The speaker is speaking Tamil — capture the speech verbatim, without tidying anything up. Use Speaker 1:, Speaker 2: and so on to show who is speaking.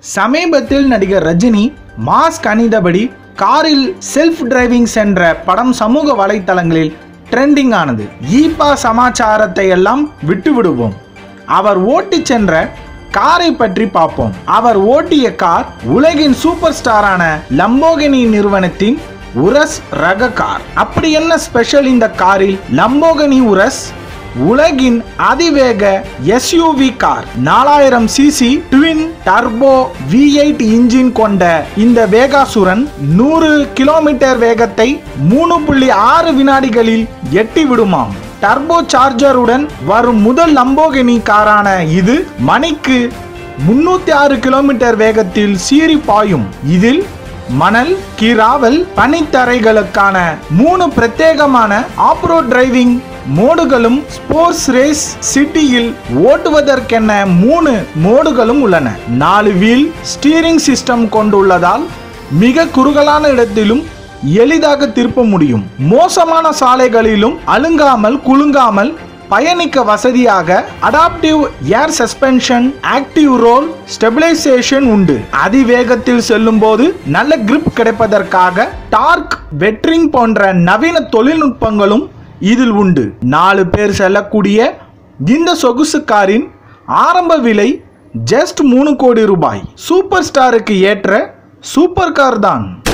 Speaker 1: சமீபத்தில் நடிகர் ரஜினி மாஸ் கணிதபடி காரில் செல்ஃப் டிரைவிங் சென்ற படம் சமூக வலைத்தளங்களில் ட்ரெண்டிங் ஆனது. ஈபா சமாச்சாரத்தை எல்லாம் விட்டு விடுவோம். அவர் ஓட்டி சென்ற காரை பற்றி பார்ப்போம். அவர் ஓட்டிய கார் உலகின் சூப்பர் ஸ்டாரான லம்போகினி நிறுவனத்தின் உரஸ் ரக கார். அப்படி என்ன ஸ்பெஷல் இந்த காரில்? லம்போகினி உரஸ் உலகின் அதிவேக எஸ்யூவி கார். நாலாயிரம் CC twin turbo V eight engine கொண்ட இந்த வேகாசுரன் நூறு கிலோமீட்டர் வேகத்தை மூணு புள்ளி ஆறு வினாடிகளில் எட்டி விடுமாம். டர்போ சார்ஜருடன் வரும் முதல் லம்போகினி காரான இது மணிக்கு முன்னூத்தி ஆறு கிலோமீட்டர் வேகத்தில் சீறி பாயும். இதில் மணல், கிராவல், பனித்தரைகளுக்கான மூணு பிரத்யேகமான ஆப்ரோட் டிரைவிங் மோடுகளும் ஸ்போர்ட்ஸ் ரேஸ் சிட்டியில் ஓட்டுவதற்கென மூணு மோடுகளும் உள்ளன. நாலு வீல் ஸ்டீரிங் சிஸ்டம் கொண்டுள்ளதால் மிக குறுகலான இடத்திலும் எளிதாக திருப்ப முடியும். மோசமான சாலைகளிலும் அழுங்காமல் குலுங்காமல் பயணிக்க வசதியாக adaptive air suspension, active roll stabilisation உண்டு. அதிவேகத்தில் செல்லும் போது நல்ல கிரிப் கிடைப்பதற்காக டார்க் வெட்ரிங் போன்ற நவீன தொழில்நுட்பங்களும் இதில் உண்டு. நாலு பேர் செல்லக்கூடிய இந்த சொகுசு காரின் ஆரம்ப விலை ஜஸ்ட் மூணு கோடி ரூபாய். சூப்பர் ஸ்டாருக்கு ஏற்ற சூப்பர் கார் தான்.